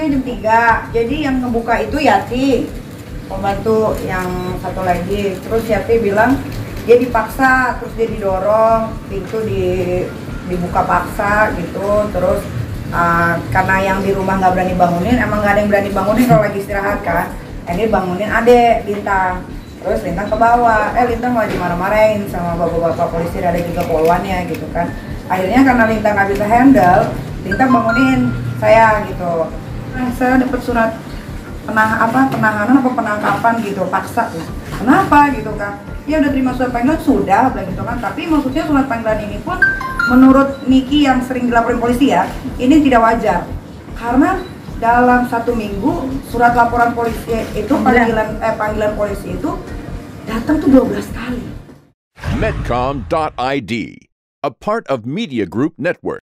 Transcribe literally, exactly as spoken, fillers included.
datangnya jam tiga, jadi yang ngebuka itu Yati, pembantu yang satu lagi. Terus Yati bilang dia dipaksa, terus dia didorong, pintu di, dibuka paksa gitu. Terus uh, karena yang di rumah nggak berani bangunin, emang nggak ada yang berani bangunin kalau lagi istirahat kan. Ini bangunin adek Lintang, terus Lintang ke bawah, eh Lintang malah dimarah-marahin sama bapak-bapak polisi, ada juga poluannya gitu kan. Akhirnya karena Lintang nggak bisa handle, Lintang bangunin saya gitu. Nah, saya dapat surat penah apa penahanan apa penangkapan gitu, paksa lah. Kenapa gitu kan? Ya udah terima surat panggilan sudah, bilang gitu kan. Tapi maksudnya surat panggilan ini pun menurut Niki yang sering dilaporin polisi ya, ini tidak wajar. Karena dalam satu minggu surat laporan polisi itu panggilan eh panggilan polisi itu datang tuh dua belas kali. Medcom dot I D, a part of Media Group Network.